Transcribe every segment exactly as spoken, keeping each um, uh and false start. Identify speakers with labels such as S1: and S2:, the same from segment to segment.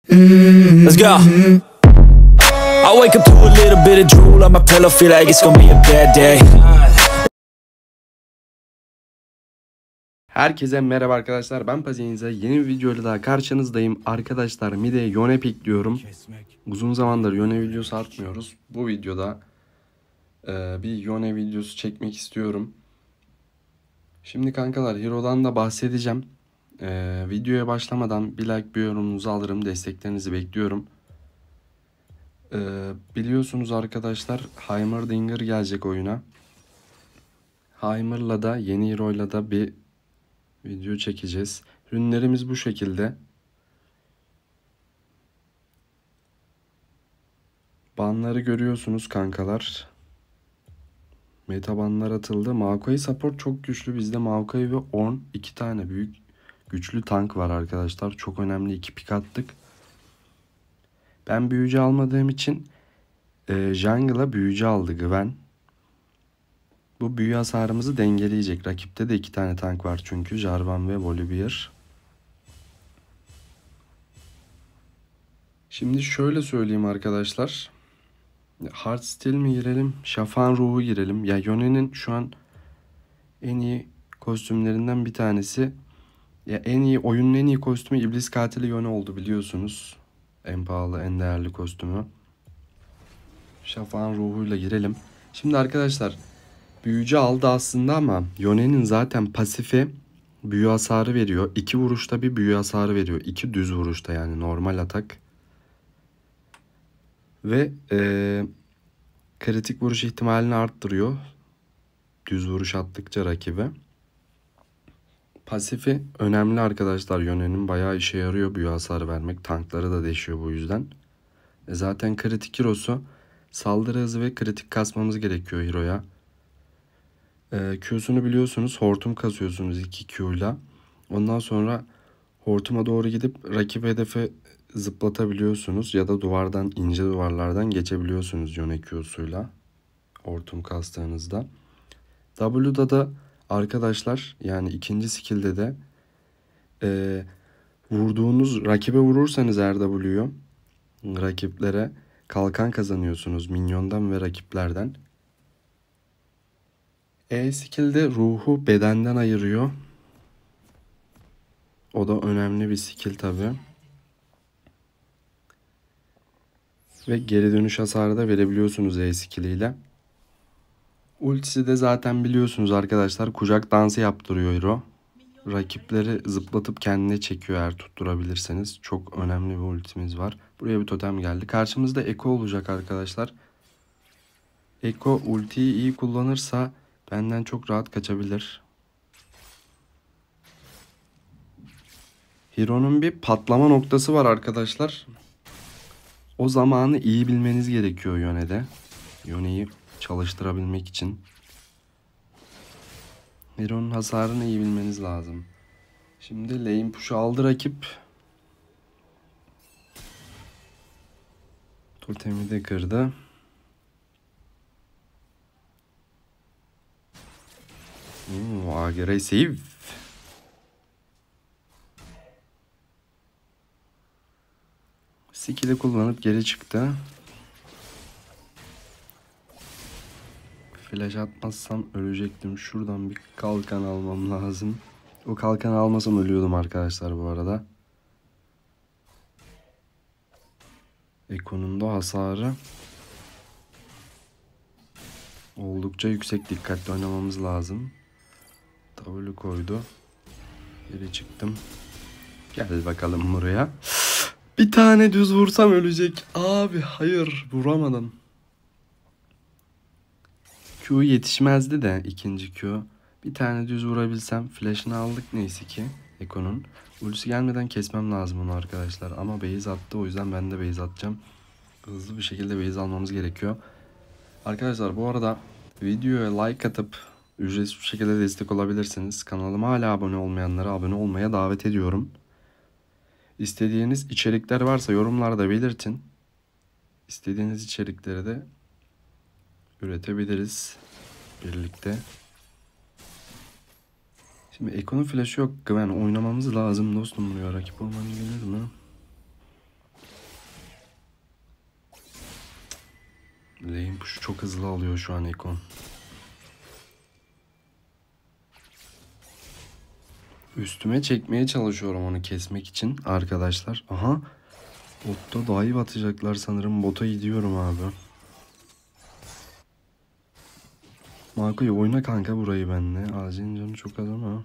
S1: Let's go. I wake up to a little bit of drool on my pillow, feel like it's gonna be a bad day.
S2: Herkese merhaba arkadaşlar, ben Pazinize yeni bir videoyla daha karşınızdayım. Arkadaşlar mid'e Yone pikliyorum. Uzun zamandır Yone videosu atmıyoruz. Bu videoda e, bir Yone videosu çekmek istiyorum. Şimdi kankalar Hero'dan da bahsedeceğim. E, videoya başlamadan bir like bir yorumunuzu alırım. Desteklerinizi bekliyorum. E, biliyorsunuz arkadaşlar Heimerdinger gelecek oyuna. Heimer'la da yeni Hero'yla da bir video çekeceğiz. Ürünlerimiz bu şekilde. Banları görüyorsunuz kankalar. Meta banlar atıldı. Maokai support çok güçlü. Bizde Maokai ve Ornn iki tane büyük güçlü tank var arkadaşlar. Çok önemli iki pik attık. Ben büyücü almadığım için e, jungle'a büyücü aldı Gwen. Bu büyü hasarımızı dengeleyecek. Rakipte de iki tane tank var çünkü. Jarvan ve Volibear. Şimdi şöyle söyleyeyim arkadaşlar. Heartsteel mi girelim? Şafan ruhu girelim. Ya Yone'nin şu an en iyi kostümlerinden bir tanesi. Ya en iyi oyunun en iyi kostümü İblis Katili Yone oldu biliyorsunuz. En pahalı, en değerli kostümü. Şafan ruhuyla girelim. Şimdi arkadaşlar büyücü aldı aslında ama Yone'nin zaten pasifi büyü hasarı veriyor. İki vuruşta bir büyü hasarı veriyor. İki düz vuruşta yani normal atak. Ve ee, kritik vuruş ihtimalini arttırıyor. Düz vuruş attıkça rakibe. Pasifi önemli arkadaşlar. Yone'nin bayağı işe yarıyor büyü hasarı vermek. Tankları da deşiyor bu yüzden. E zaten kritik hero'su. Saldırı hızı ve kritik kasmamız gerekiyor hero'ya. E, Q'sunu biliyorsunuz. Hortum kasıyorsunuz iki Q'yla. Ondan sonra hortuma doğru gidip rakip hedefe zıplatabiliyorsunuz. Ya da duvardan, ince duvarlardan geçebiliyorsunuz Yone Q'suyla. Hortum kastığınızda. W'da da arkadaşlar yani ikinci skill'de de e, vurduğunuz rakibe vurursanız eğer W'yu rakiplere kalkan kazanıyorsunuz minyondan ve rakiplerden. E skill'de ruhu bedenden ayırıyor. O da önemli bir skill tabi. Ve geri dönüş hasarı da verebiliyorsunuz E skill'iyle. Ultisi de zaten biliyorsunuz arkadaşlar kucak dansı yaptırıyor hero. Rakipleri zıplatıp kendine çekiyor eğer tutturabilirseniz. Çok önemli bir ultimiz var. Buraya bir totem geldi. Karşımızda Ekko olacak arkadaşlar. Ekko ultiyi iyi kullanırsa benden çok rahat kaçabilir. Hero'nun bir patlama noktası var arkadaşlar. O zamanı iyi bilmeniz gerekiyor Yone'de. Yone'yi çalıştırabilmek için. Hero'nun hasarını iyi bilmeniz lazım. Şimdi lane push'u aldı rakip. Totemi de kırdı. Hmm, agresif. Skill'i kullanıp geri çıktı. Flash atmazsam ölecektim. Şuradan bir kalkan almam lazım. O kalkanı almasam ölüyordum arkadaşlar bu arada. Ekko'nun da hasarı oldukça yüksek. Dikkatli oynamamız lazım. W koydu. Geri çıktım. Gel bakalım buraya. Bir tane düz vursam ölecek. Abi hayır vuramadım. Q yetişmezdi de ikinci Q. Bir tane düz vurabilsem. Flash'ını aldık neyse ki Ekko'nun. Ultisi gelmeden kesmem lazım onu arkadaşlar. Ama base attı, o yüzden ben de base atacağım. Hızlı bir şekilde base almamız gerekiyor. Arkadaşlar bu arada videoya like atıp ücretsiz bir şekilde destek olabilirsiniz. Kanalıma hala abone olmayanlara abone olmaya davet ediyorum. İstediğiniz içerikler varsa yorumlarda belirtin. İstediğiniz içerikleri de üretebiliriz birlikte. Şimdi Ekko'nun flash'ı yok. Gwen oynamamız lazım dostum buraya. Rakip ormancı gelir mi? Lane push'u çok hızlı alıyor şu an Ekon. Üstüme çekmeye çalışıyorum onu kesmek için arkadaşlar. Aha. Botta dive atacaklar sanırım. Bota gidiyorum abi. Mako'yu oyna kanka burayı benimle. Ağacın canı çok az ama.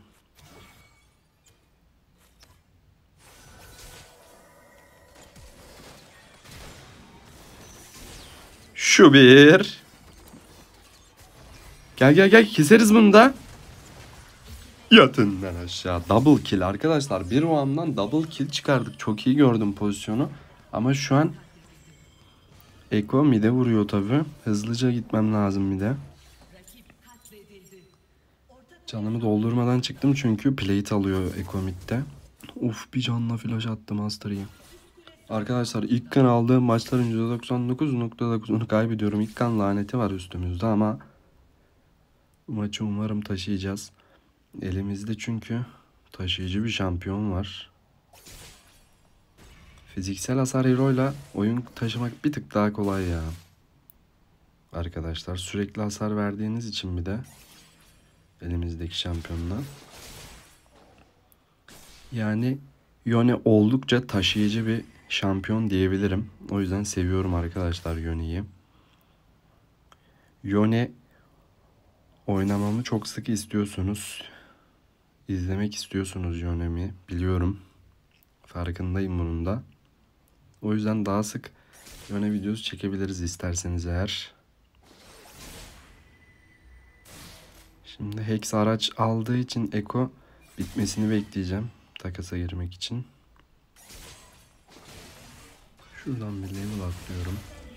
S2: Şu bir. Gel gel gel keseriz bunu da. Yatın lan aşağı. Double kill arkadaşlar. Bir round'dan double kill çıkardık. Çok iyi gördüm pozisyonu. Ama şu an Eko mid'e vuruyor tabi. Hızlıca gitmem lazım mid'e. Canımı doldurmadan çıktım çünkü plate alıyor Eko mid'de. Uf bir canla flash attım Master'ı. Arkadaşlar ilk kan aldığım maçların yüzde doksan dokuz nokta dokuzunu kaybediyorum. İlk kan laneti var üstümüzde ama bu maçı umarım taşıyacağız. Elimizde çünkü taşıyıcı bir şampiyon var. Fiziksel hasar hero'yla oyun taşımak bir tık daha kolay ya. Arkadaşlar sürekli hasar verdiğiniz için bir de elimizdeki şampiyonla. Yani Yone oldukça taşıyıcı bir şampiyon diyebilirim. O yüzden seviyorum arkadaşlar Yone'yi. Yone oynamamı çok sık istiyorsunuz. İzlemek istiyorsunuz Yone'mi. Biliyorum. Farkındayım bunun da. O yüzden daha sık Yone videosu çekebiliriz isterseniz eğer. Şimdi Hex araç aldığı için Eko bitmesini bekleyeceğim. Takasa girmek için. Şuradan bir level atlıyorum.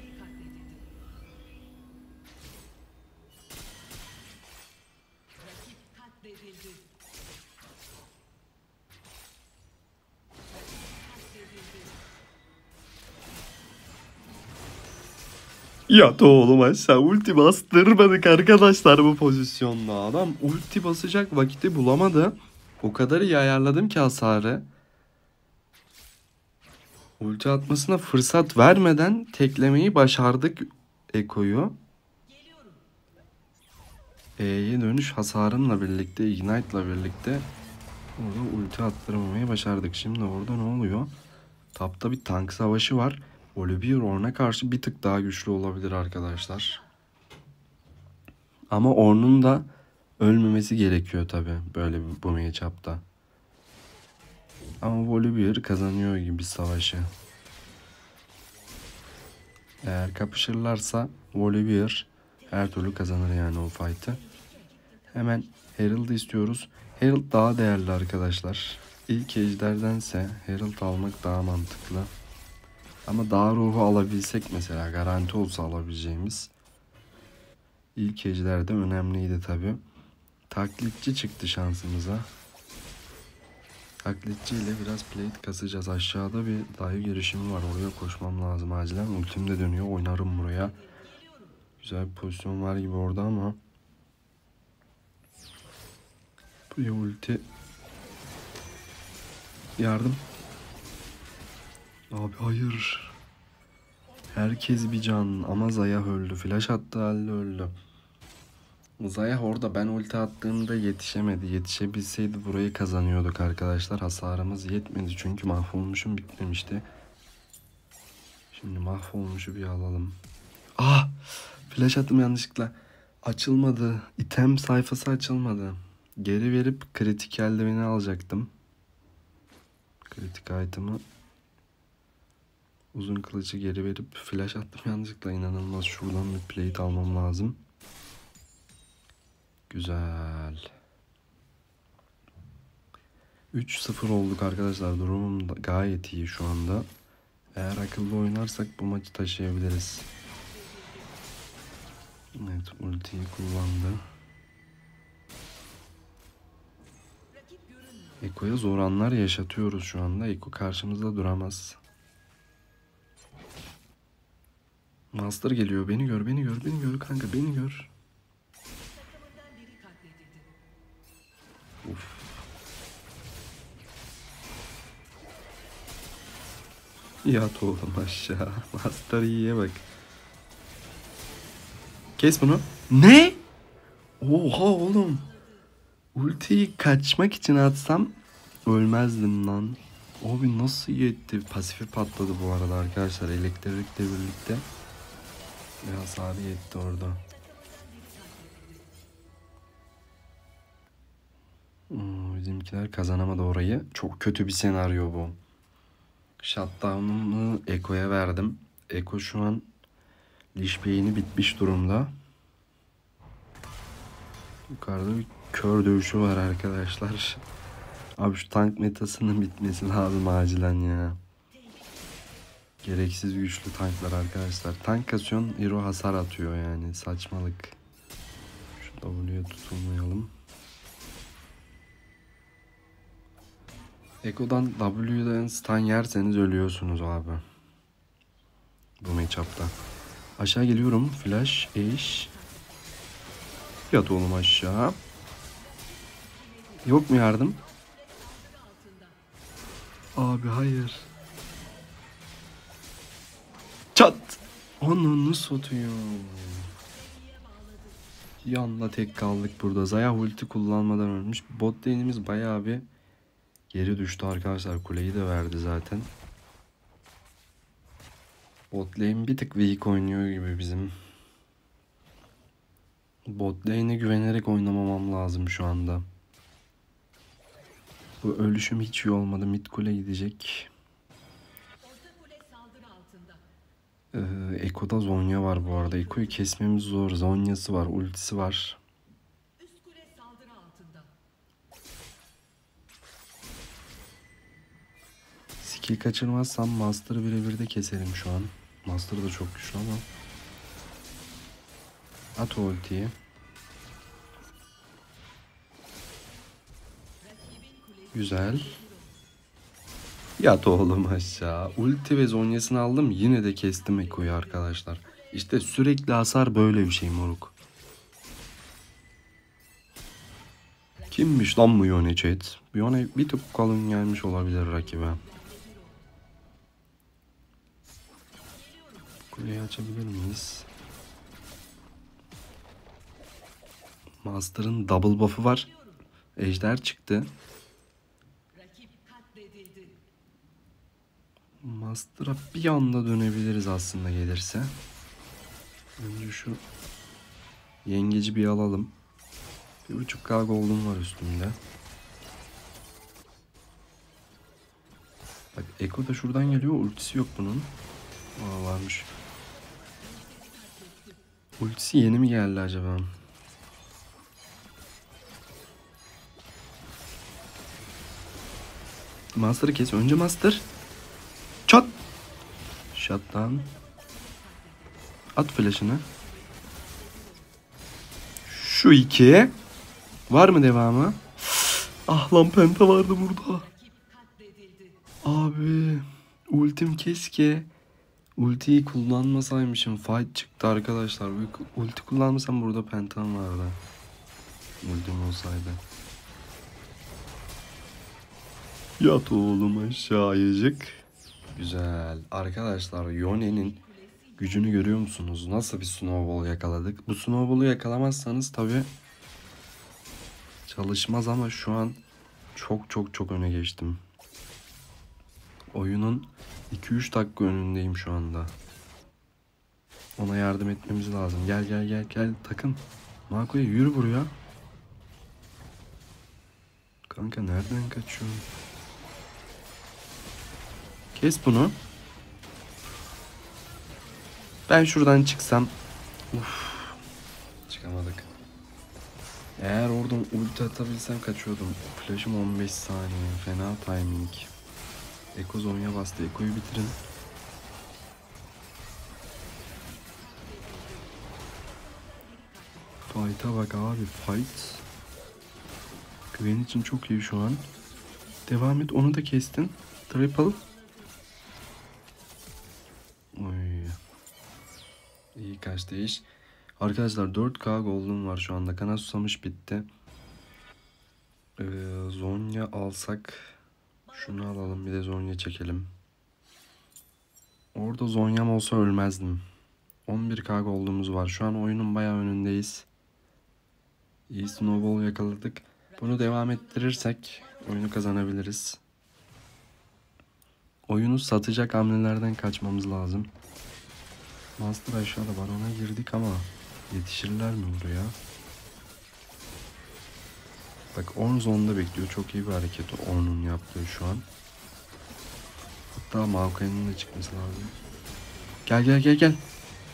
S2: Yat oğlum aşağı. Ulti bastırmadık arkadaşlar bu pozisyonda. Adam ulti basacak vakiti bulamadı. O kadar iyi ayarladım ki hasarı. Ulti atmasına fırsat vermeden teklemeyi başardık Eko'yu. E'ye dönüş hasarımla birlikte, Ignite'la birlikte orada ulti attırmamayı başardık. Şimdi orada ne oluyor? Tapta bir tank savaşı var. Volibear Ornn'a karşı bir tık daha güçlü olabilir arkadaşlar. Ama Ornn'un da ölmemesi gerekiyor tabi böyle bu matchup'ta. Ama Volibear kazanıyor gibi savaşı. Eğer kapışırlarsa Volibear her türlü kazanır yani o fight'ı. Hemen Herald'ı istiyoruz. Herald daha değerli arkadaşlar. İlk ejderdense Herald almak daha mantıklı. Ama dağ ruhu alabilsek mesela garanti olsa alabileceğimiz. İlk ejderde önemliydi tabi. Taklitçi çıktı şansımıza. Taklitçi ile biraz plate kasacağız. Aşağıda bir dive girişimi var. Oraya koşmam lazım acilen. Ultim de dönüyor. Oynarım buraya. Güzel bir pozisyon var gibi orada ama. Buraya ulti. Yardım. Abi hayır. Herkes bir can ama Zayah öldü. Flash attı halde öldü. Zayah orada ben ulti attığımda yetişemedi. Yetişebilseydi burayı kazanıyorduk arkadaşlar. Hasarımız yetmedi çünkü mahvolmuşum bitmemişti. Şimdi mahvolmuşu bir alalım. Ah! Flash attım yanlışlıkla. Açılmadı. İtem sayfası açılmadı. Geri verip kritik eldiveni alacaktım. Kritik item'ı. Uzun kılıcı geri verip flash attım yanlışlıkla. İnanılmaz. Şuradan bir plate almam lazım. Güzel. üç sıfır olduk arkadaşlar. Durumum gayet iyi şu anda. Eğer akıllı oynarsak bu maçı taşıyabiliriz. Evet, ultiyi kullandı. Eko'ya zor anlar yaşatıyoruz şu anda. Eko karşımızda duramaz. Master geliyor. Beni gör, beni gör, beni gör kanka, beni gör. Uf. Yat oğlum aşağı. Master iyiye bak. Kes bunu. Ne? Oha oğlum. Ultiyi kaçmak için atsam ölmezdim lan. Abi nasıl yetti? Pasifi patladı bu arada arkadaşlar. Elektrikle birlikte. Ve hasarı yetti orada. Hmm, bizimkiler kazanamadı orayı. Çok kötü bir senaryo bu. Shutdown'umu Ekko'ya verdim. Ekko şu an Lich Bey'ini bitmiş durumda. Yukarıda bir kör dövüşü var arkadaşlar. Abi şu tank metasının bitmesi lazım acilen ya. Gereksiz güçlü tanklar arkadaşlar. Tank kasyon, hero hasar atıyor yani. Saçmalık. Şu W'ye tutulmayalım. Ekko'dan W'den stun yerseniz ölüyorsunuz abi. Bu matchup'ta. Aşağı geliyorum. Flash, eş. Yat oğlum aşağı. Yok mu yardım? Abi hayır. Çat. Ananı satıyor. Yanla tek kaldık burada. Zaya ulti kullanmadan ölmüş. Bot lane'imiz bayağı bir geri düştü arkadaşlar. Kuleyi de verdi zaten. Bot lane bir tık weak oynuyor gibi bizim. Bot lane'e güvenerek oynamamam lazım şu anda. Bu ölüşüm hiç iyi olmadı. Mid kule gidecek. Ee, Ekko'da Zonya var bu arada. Ekko'yu kesmemiz zor. Zonya'sı var, ultisi var. Skill kaçırmazsam Master'ı birebir de keserim şu an. Master da çok güçlü ama. At o ultiyi. Güzel. Yat oğlum aşağı. Ulti ve zonyasını aldım. Yine de kestim Ekko'yu arkadaşlar. İşte sürekli hasar böyle bir şey moruk. Kimmiş lan bu Yone chat? Yone bir tık kalın gelmiş olabilir rakibe. Kuleyi açabilir miyiz? Master'ın double buff'ı var. Ejder çıktı. Master'a bir anda dönebiliriz aslında gelirse. Önce şu yengeci bir alalım. Bir buçuk K gold'um var üstümde. Bak Ekko da şuradan geliyor. Ultisi yok bunun. Aa varmış. Ultisi yeni mi geldi acaba? Master'ı kes. Önce Master. Çat. Shutdown. At flash'ını. Şu iki. Var mı devamı? Ah lan penta vardı burada. Abi. Ultim keşke. Ultiyi kullanmasaymışım. Fight çıktı arkadaşlar. Ulti kullanmasam burada pentam vardı. Ultim olsaydı. Yat oğlum aşağıyacık. Güzel. Arkadaşlar Yone'nin gücünü görüyor musunuz? Nasıl bir snowball yakaladık? Bu snowball'u yakalamazsanız tabi çalışmaz ama şu an çok çok çok öne geçtim. Oyunun iki üç dakika önündeyim şu anda. Ona yardım etmemiz lazım. Gel gel gel gel takım. Mako'ya yürü buraya. Kanka nereden kaçıyorsun? Kes bunu. Ben şuradan çıksam. Uf. Çıkamadık. Eğer oradan ulti atabilsem kaçıyordum. Flash'ım on beş saniye. Fena timing. Ekko Zonya bastı. Ekko'yu bitirin. Fight'a bak abi. Fight. Güven için çok iyi şu an. Devam et. Onu da kestin. Triple. Oy. İyi kaçtı iş. Arkadaşlar dört K gold'um var şu anda. Kana susamış bitti. Ee, Zonya alsak. Şunu alalım bir de Zonya çekelim. Orada Zonya'm olsa ölmezdim. on bir K gold'umuz var. Şu an oyunun bayağı önündeyiz. İyi snowball yakaladık. Bunu devam ettirirsek oyunu kazanabiliriz. Oyunu satacak hamlelerden kaçmamız lazım. Master aşağıda, barona girdik ama yetişirler mi buraya? Bak Ornn zone'da bekliyor. Çok iyi bir hareket Ornn'un yaptığı şu an. Hatta Maokai'nin de çıkması lazım. Gel gel gel gel.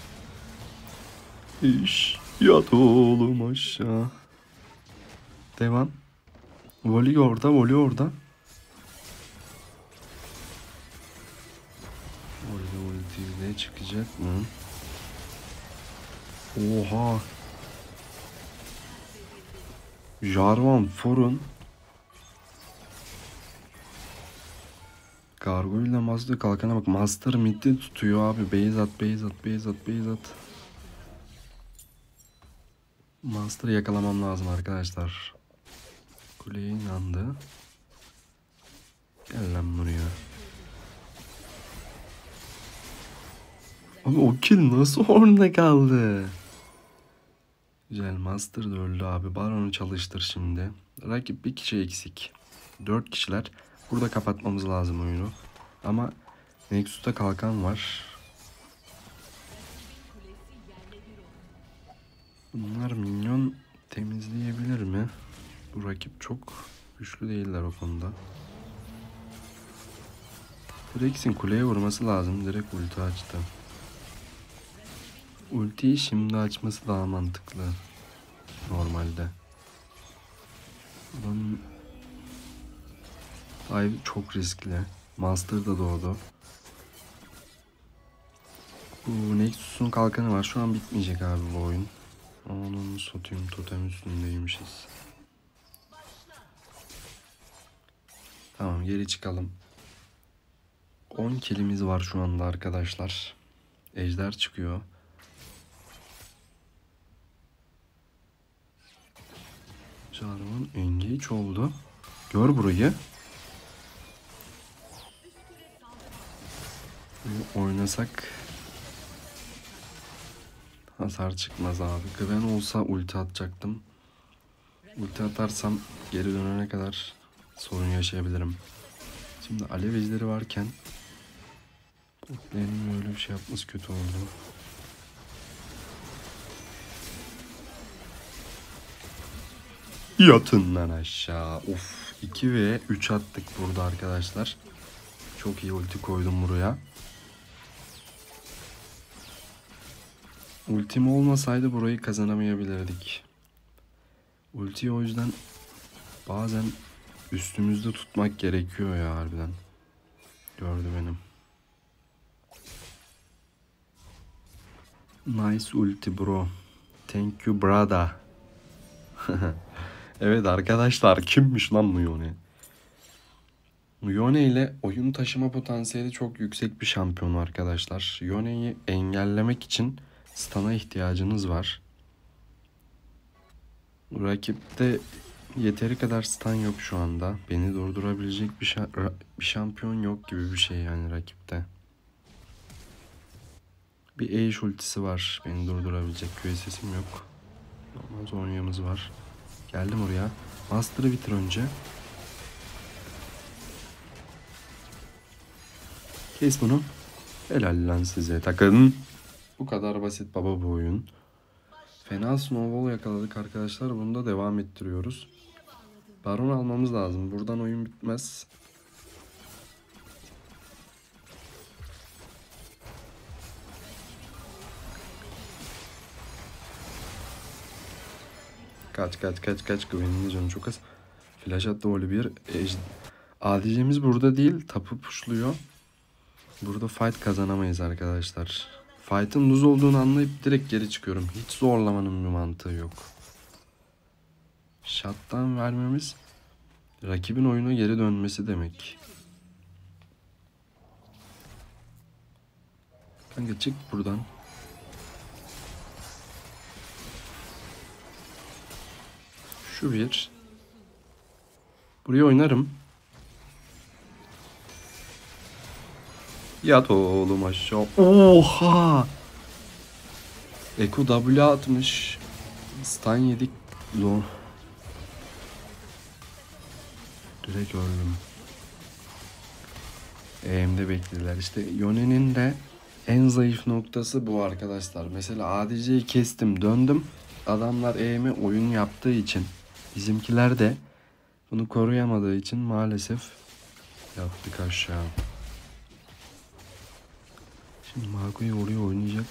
S2: İş yat oğlum aşağı. Devam. Voli orada, Voli orada. Orada ultiyle çıkacak mı? Oha. Jarvan Forun Gargoyle ile Master kalkana bak. Master mid'i tutuyor abi. Base at, base at, base at, base at. Master'ı yakalamam lazım arkadaşlar. Kuleye inandı. Gel lan buraya. Abi o kill nasıl orada kaldı? Güzel, Master da öldü abi. Baron'u çalıştır şimdi. Rakip bir kişi eksik. Dört kişiler. Burada kapatmamız lazım oyunu. Ama Nexus'ta kalkan var. Bunlar minyon temizleyebilir mi? Bu rakip çok güçlü değiller o konuda. Rex'in kuleye vurması lazım. Direkt ulti açtı. Ultiyi şimdi açması daha mantıklı. Normalde. Bunun dive çok riskli. Master da doğdu. Bu Nexus'un kalkanı var. Şu an bitmeyecek abi bu oyun. Onun satayım, totem üstündeymişiz. Tamam, geri çıkalım. on killimiz var şu anda arkadaşlar. Ejder çıkıyor. Jarvan engage oldu. Gör burayı. Oynasak hasar çıkmaz abi. Gwen olsa ulti atacaktım. Ulti atarsam geri dönene kadar sorun yaşayabilirim. Şimdi alev ejderi varken benim öyle bir şey yapması kötü oldu. Yatın lan aşağı. Of, iki ve üç attık burada arkadaşlar. Çok iyi ulti koydum buraya. Ultim olmasaydı burayı kazanamayabilirdik. Ultiyi o yüzden bazen üstümüzde tutmak gerekiyor ya harbiden. Gördü benim. Nice ulti bro. Thank you brother. Evet arkadaşlar, kimmiş lan bu Yone? Yone ile oyun taşıma potansiyeli çok yüksek bir şampiyon arkadaşlar. Yone'yi engellemek için stun'a ihtiyacınız var. Rakipte yeteri kadar stun yok şu anda. Beni durdurabilecek bir, şa bir şampiyon yok gibi bir şey yani rakipte. Bir Ashe ultisi var beni durdurabilecek. Q S'im yok. Ama Zhonya'mız var. Geldim oraya. Master'ı bitir önce. Kes bunu. Helal lan size takın. Bu kadar basit baba bu oyun. Fena snowball yakaladık arkadaşlar. Bunu da devam ettiriyoruz. Baron almamız lazım. Buradan oyun bitmez. Kaç kaç kaç kaç. Güvenli canı çok az. Flash attı Voli bir. A D C'miz burada değil. Tapı pushluyor. Burada fight kazanamayız arkadaşlar. Fight'ın lose olduğunu anlayıp direkt geri çıkıyorum. Hiç zorlamanın bir mantığı yok. Shutdown vermemiz rakibin oyuna geri dönmesi demek. Kanka çık buradan. Şu bir. Buraya oynarım. Yat oğlum aşağı. Oha! Eko W atmış. Stun yedik. Zor. Direkt öldüm. E M'de beklediler. İşte Yone'nin de en zayıf noktası bu arkadaşlar. Mesela A D C'yi kestim, döndüm. Adamlar E M'e oyun yaptığı için, bizimkiler de bunu koruyamadığı için maalesef yaptık aşağı. Şimdi Mago'yu oraya oynayacak.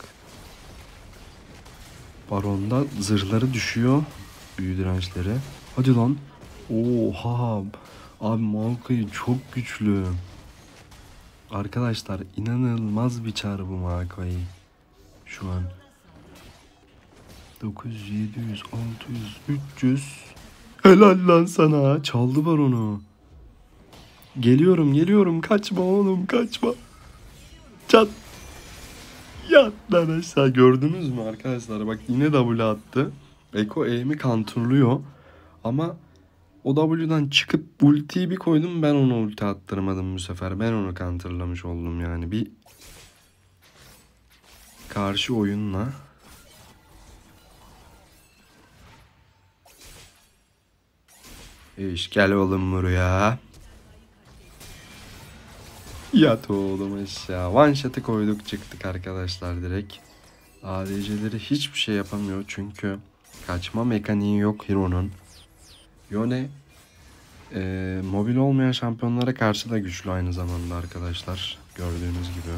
S2: Baron'da zırhları düşüyor. Büyü dirençleri. Hadi lan. Oha. Abi Mago'yu çok güçlü. Arkadaşlar inanılmaz bir çar bu Mago'yu. Şu an. dokuz yüz, yedi yüz, altı yüz, üç yüz. Helal lan sana. Çaldı Baron'u. Geliyorum geliyorum. Kaçma oğlum kaçma. Çat. Yat lan aşağı. Gördünüz mü arkadaşlar? Bak yine W attı. Eko E'mi counterlıyor. Ama o W'dan çıkıp ultiyi bir koydum. Ben ona ulti attırmadım bu sefer. Ben onu counterlamış oldum yani. Bir karşı oyunla. İş gel oğlum buraya. Yat oğlum aşağı. One shot'ı koyduk çıktık arkadaşlar direkt. A D C'leri hiçbir şey yapamıyor çünkü kaçma mekaniği yok Hero'nun. Yone e, mobil olmayan şampiyonlara karşı da güçlü aynı zamanda arkadaşlar. Gördüğünüz gibi.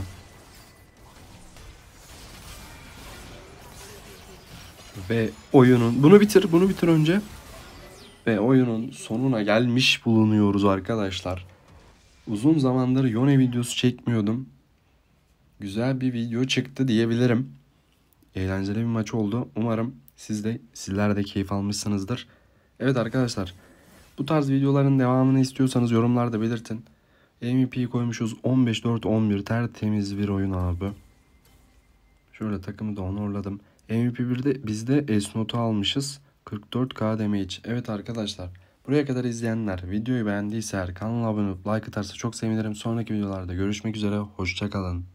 S2: Ve oyunun... Bunu bitir, bunu bitir önce. Ve oyunun sonuna gelmiş bulunuyoruz arkadaşlar. Uzun zamandır Yone videosu çekmiyordum. Güzel bir video çıktı diyebilirim. Eğlenceli bir maç oldu. Umarım siz de sizler de keyif almışsınızdır. Evet arkadaşlar. Bu tarz videoların devamını istiyorsanız yorumlarda belirtin. M V P'yi koymuşuz. on beş dört on bir tertemiz bir oyun abi. Şöyle takımı da onurladım. M V P birde bizde S-Note'u almışız. kırk dört K damage. Evet arkadaşlar. Buraya kadar izleyenler videoyu beğendiyse eğer kanala abone olup like atarsa çok sevinirim. Sonraki videolarda görüşmek üzere. Hoşça kalın.